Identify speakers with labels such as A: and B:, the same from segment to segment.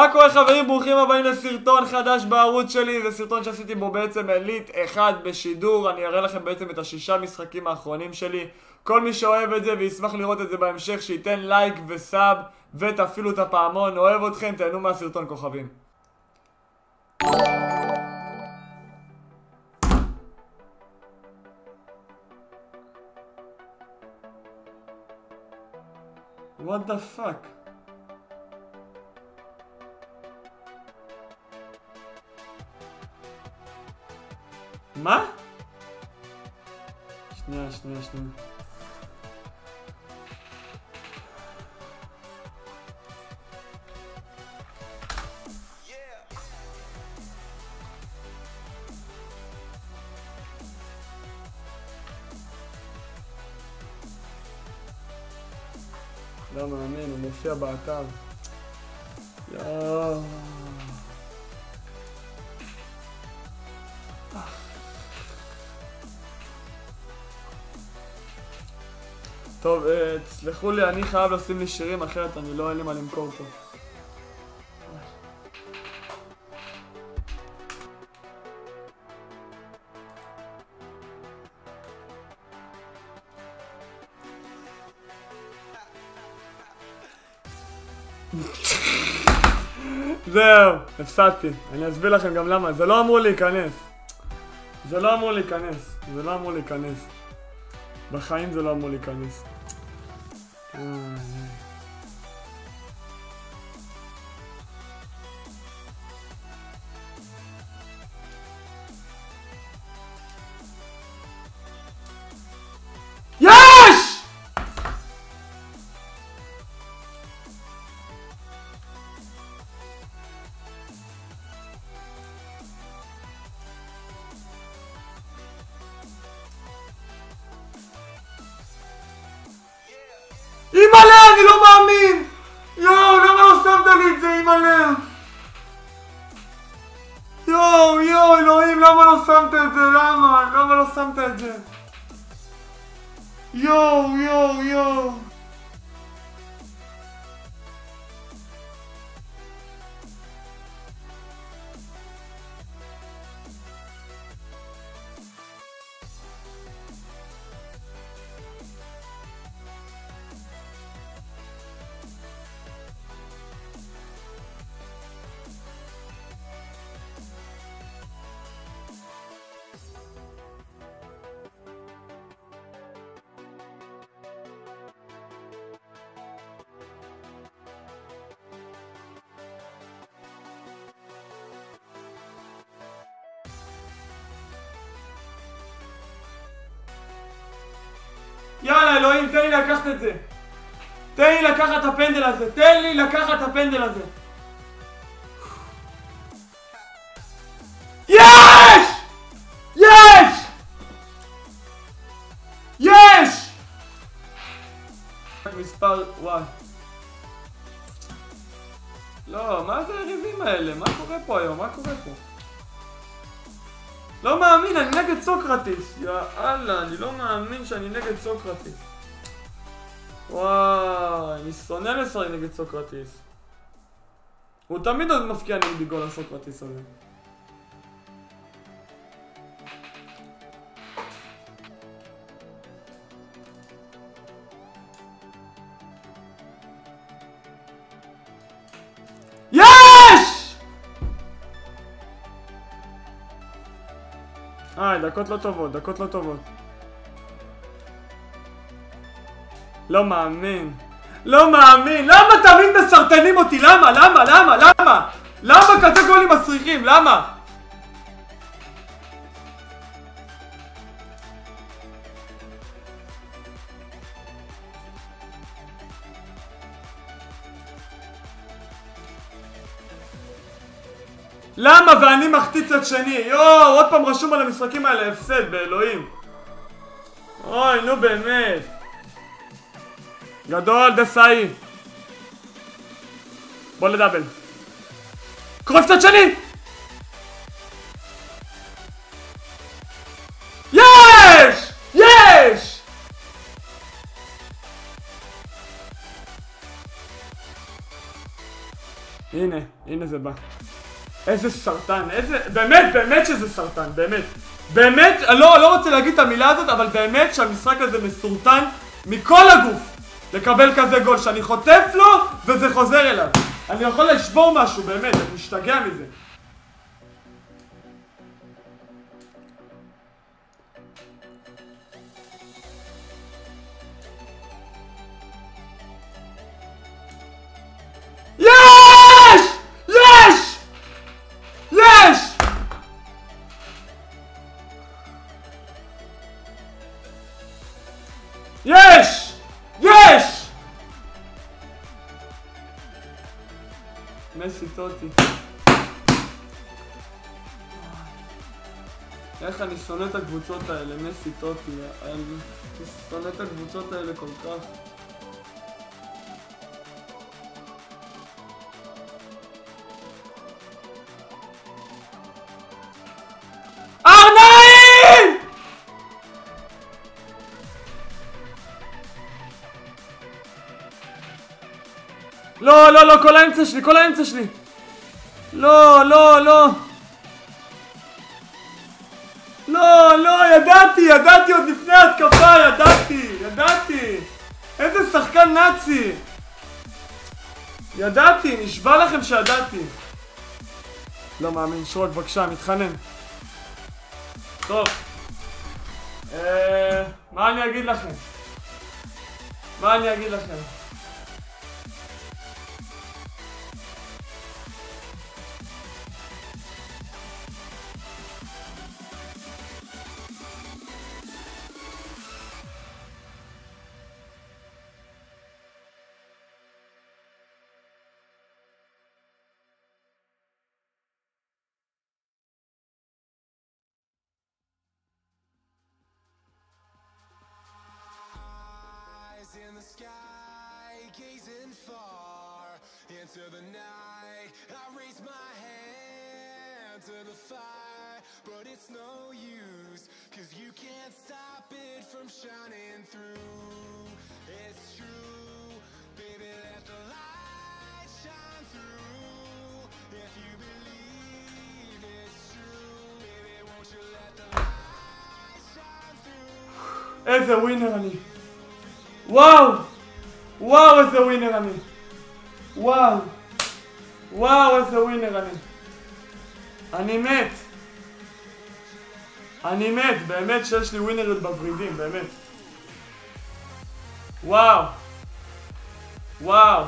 A: מה קורה חברים? ברוכים הבאים לסרטון חדש בערוץ שלי. זה סרטון שעשיתי בו בעצם אליט אחד בשידור. אני אראה לכם בעצם את השישה משחקים האחרונים שלי. כל מי שאוהב את זה וישמח לראות את זה בהמשך, שייתן לייק וסאב ותפעילו את הפעמון. אוהב אתכם, תהנו מהסרטון כוכבים. What the fuck? מה? שנייה. לא מאמין, הוא מופיע באתר. יואו. טוב, תסלחו לי, אני חייב לשים לי שירים, אחרת אני לא אין לי מה למכור פה. זהו, הפסדתי. אני אסביר לכם גם למה. זה לא אמור להיכנס. בחיים זה לא אמור להיכנס. יש! אימא'לה, אני לא מאמין! יואו, למה לא שמת לי את זה, אימא'לה? יואו, אלוהים, למה לא שמת את זה? למה לא שמת את זה? יואו. יאללה אלוהים, תן לי לקחת את זה. תן לי לקחת את הפנדל הזה. יש! מספר, וואי. לא, מה זה היריבים האלה? מה קורה פה היום? לא מאמין, אני נגד סוקרטיס. יאללה, אני לא מאמין שאני נגד סוקרטיס. וואי, אני שונא לשחק נגד סוקרטיס. הוא תמיד עוד מפקיע נגדי גול הסוקרטיס הזה. דקות לא טובות. לא מאמין. למה תמיד מסרטנים אותי? למה? למה כזה גולים מסריחים? למה? למה? ואני מחטיא צד שני. יואו, עוד פעם רשום על המשחקים האלה הפסד, באלוהים. אוי, נו באמת. גדול, דסאי. בוא לדאבל. קרויף צד שני! יש! הנה, הנה זה בא. איזה סרטן, איזה... באמת, באמת שזה סרטן, באמת. באמת, לא רוצה להגיד את המילה הזאת, אבל באמת שהמשחק הזה מסורטן מכל הגוף. לקבל כזה גול, שאני חוטף לו וזה חוזר אליו. אני יכול לשבור משהו, באמת, אני משתגע מזה. יש! יש! יש! יש! יש! מסי טוטי. איך אני שונא את הקבוצות האלה, מסי טוטי. אני שונא את הקבוצות האלה כל כך. ארנאים! לא, כל האמצע שלי, כל האמצע שלי. לא, ידעתי עוד לפני התקפה, ידעתי. איזה שחקן נאצי. ידעתי, נשבע לכם שידעתי. לא מאמין, שרוק בבקשה, מתחנן. טוב. מה אני אגיד לכם?
B: In the sky, gazing far into the night, I raise my hand to the fire, but it's no use, 'cause you can't stop it from shining through. It's true, baby, let the light shine through. If you believe it's true, baby, won't you let the light shine through.
A: איזה ווינר אני. וואו, איזה ווינר אני. וואו, איזה ווינר אני. אני מת, באמת שיש לי ווינריות בוורידים, באמת. וואו. בוא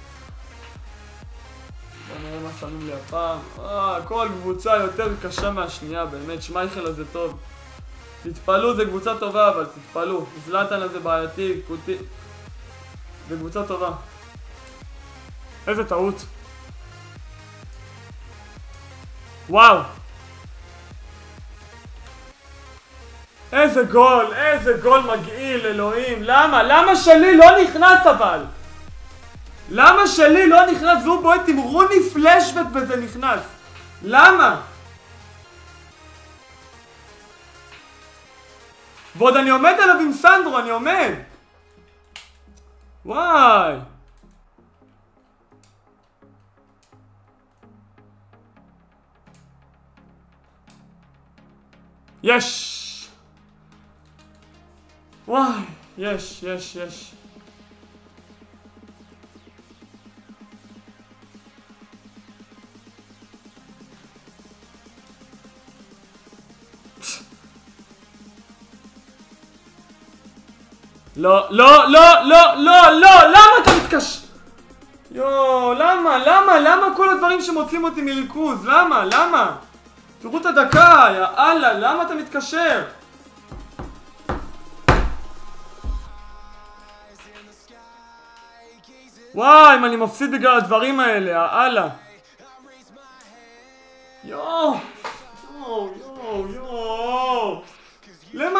A: נראה מה שמים לי הפעם. כל קבוצה יותר קשה מהשנייה, באמת. שמייכל הזה טוב. תתפלו, זה קבוצה טובה, אבל תתפלו. זלאטן הזה בעייתי, קוטי. זה קבוצה טובה. איזה טעות. וואו. איזה גול מגעיל, אלוהים. למה שלי לא נכנס אבל? למה שלי לא נכנס? והוא בועט עם רוני פלשבק וזה נכנס. למה? ועוד אני עומד עליו עם סנדרו, אני עומד. וואי. יש. וואי. יש. לא, למה אתה מתקש... למה כל הדברים שמוצאים אותי מריכוז? למה? תראו את הדקה, יאללה, למה אתה מתקשר? וואי, אם אני מפסיד בגלל הדברים האלה, יאללה. יואו. למה?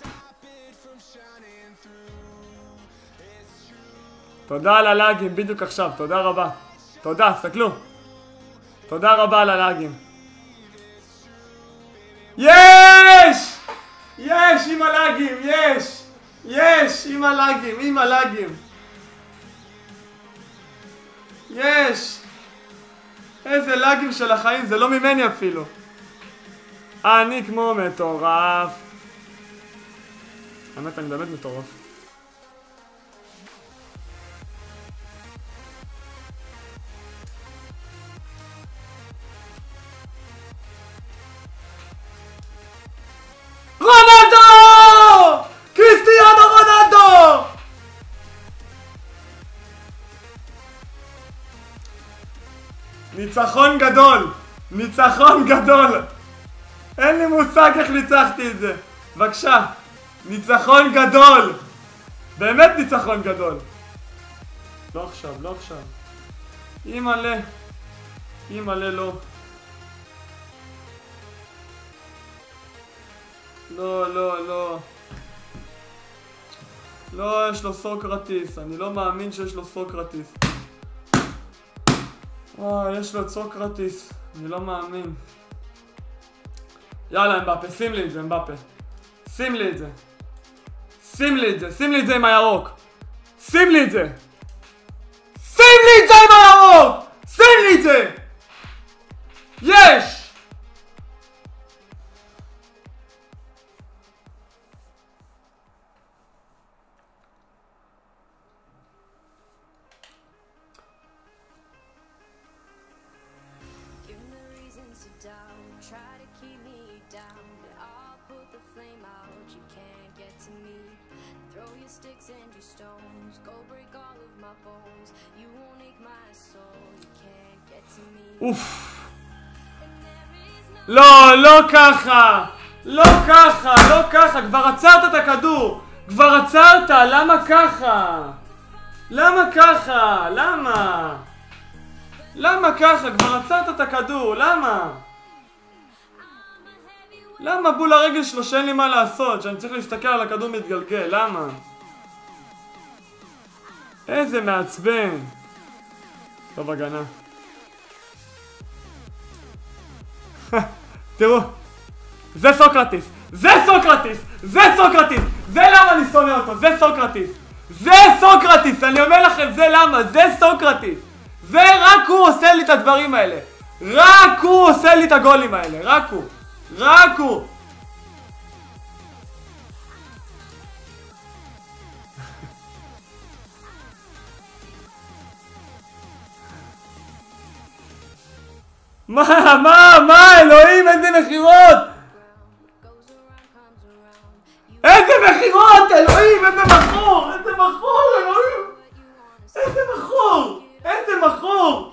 A: תודה על הלאגים, בדיוק עכשיו, תודה רבה. תודה, סתכלו. תודה רבה על הלאגים. יש! עם הלאגים, יש! עם הלאגים. יש! איזה לאגים של החיים, זה לא ממני אפילו. אני כמו מטורף. האמת, אני באמת מטורף. רונלדו! קריסטיאנו רונלדו! ניצחון גדול! ניצחון גדול! אין לי מושג איך ניצחתי את זה. בבקשה. ניצחון גדול! באמת ניצחון גדול. לא עכשיו, לא עכשיו. אימא'לה. אימא'לה לא. לא, לא, לא. לא, יש לו סוקרטיס. אני לא מאמין שיש לו סוקרטיס. יש לו את סוקרטיס. אני לא מאמין. יאללה, אמבפה, שים לי את זה, אמבפה. שים לי את זה. שים לי את זה, שים לי את זה עם הירוק. שים לי את זה. שים לי את זה עם הירוק! שים לי את זה! יש! אוף. לא, לא ככה. לא ככה, לא ככה. כבר עצרת את הכדור. כבר עצרת. למה ככה? למה ככה? למה? למה ככה? כבר עצרת את הכדור. למה? למה בול הרגל שלו שאין לי מה לעשות? שאני צריך להסתכל על הכדור מתגלגל. למה? איזה מעצבן. טוב, הגנה. תראו, זה סוקרטיס, זה סוקרטיס, זה סוקרטיס, זה למה אני שונא אותו, זה סוקרטיס, זה סוקרטיס, אני אומר לכם, זה למה, זה סוקרטיס, זה רק הוא עושה לי את הדברים האלה, רק הוא עושה לי את הגולים האלה, רק הוא, רק הוא. מה, אלוהים, איזה מחירות! איזה מחירות, אלוהים, איזה מכור! איזה מכור, אלוהים! איזה מכור! איזה מכור!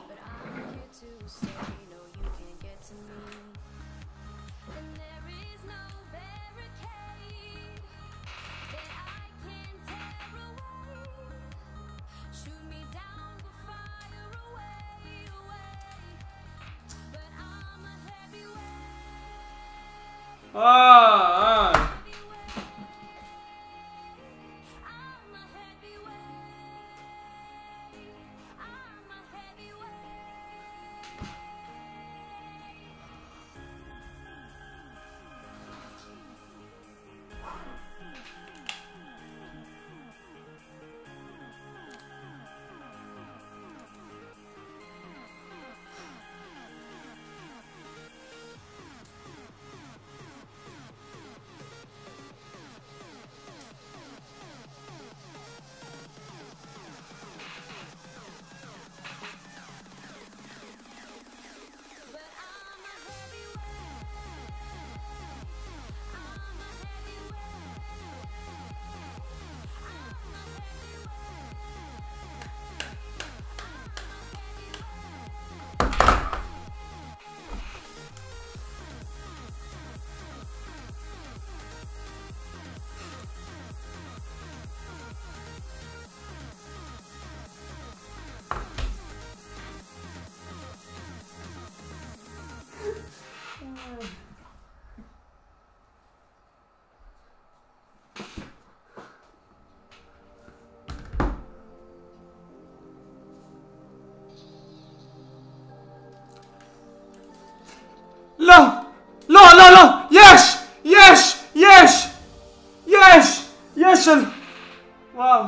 A: לא! לא, לא, לא! יש! יש! יש! יש! יש! וואו.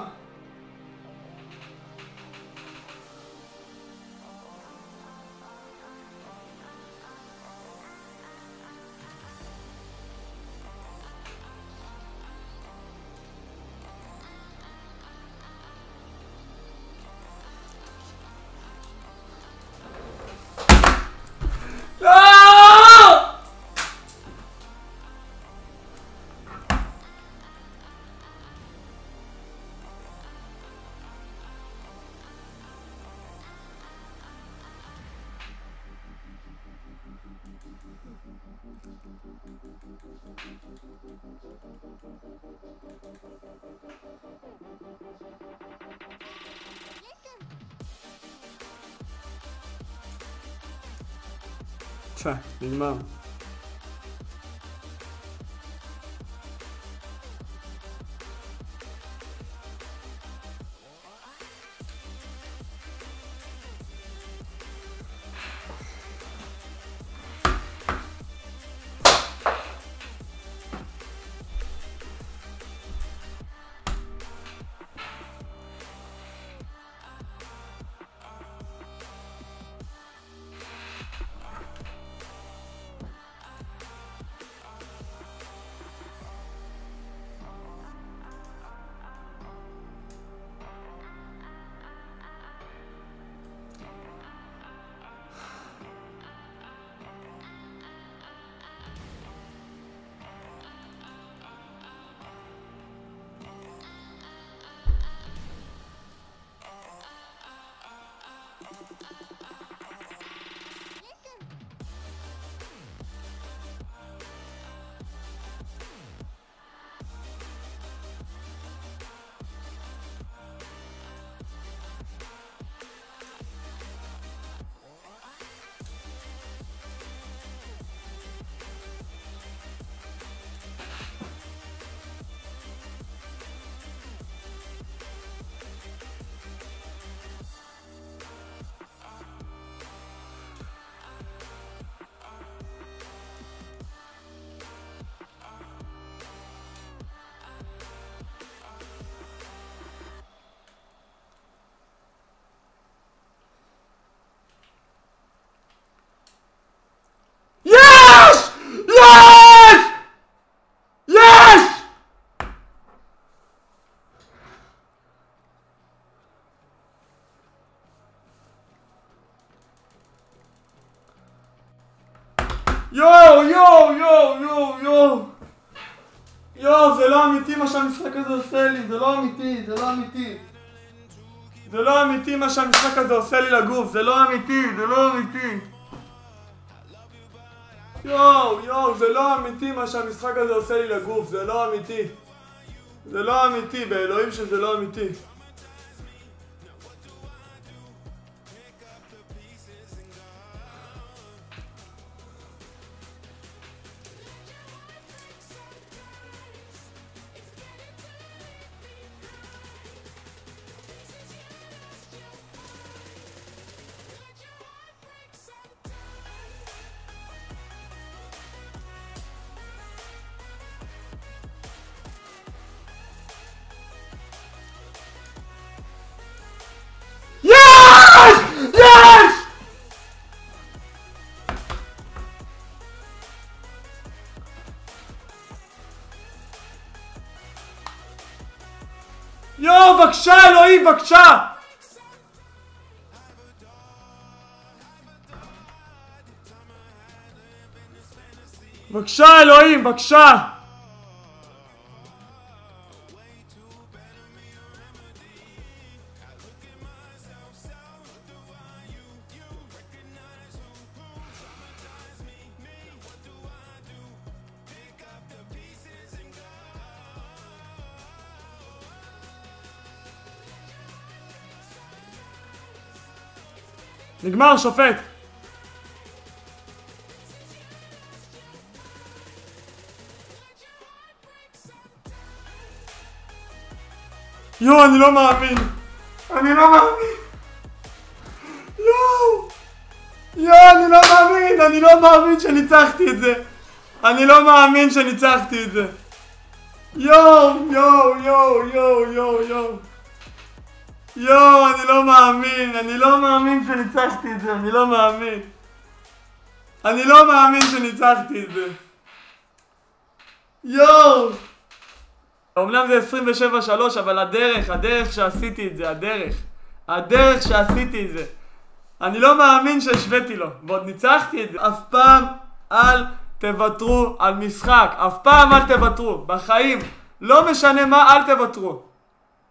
A: נגמר. יואו, זה לא אמיתי מה שהמשחק הזה עושה לי, זה לא אמיתי, זה לא אמיתי. זה לא אמיתי מה שהמשחק הזה עושה לי לגוף, זה לא אמיתי, זה לא אמיתי. יואו, זה לא אמיתי מה שהמשחק הזה עושה לי לגוף, זה לא אמיתי. זה לא אמיתי, באלוהים שזה לא אמיתי. יואו, בבקשה אלוהים, בבקשה! בבקשה אלוהים, בבקשה! נגמר, שופט. יואו, אני לא מאמין. אני לא מאמין. יואו, אני לא מאמין. אני לא מאמין שניצחתי את זה. אני לא מאמין שניצחתי את זה. יואו, אני לא מאמין, אני לא מאמין שניצחתי את זה, אני לא מאמין. אני לא מאמין שניצחתי את זה. יואו! אומנם זה 27-3, אבל הדרך שעשיתי את זה, הדרך שעשיתי את זה. אני לא מאמין שהשוויתי לו, ועוד ניצחתי את זה. אף פעם אל תוותרו על משחק, אף פעם אל תוותרו, בחיים. לא משנה מה, אל תוותרו.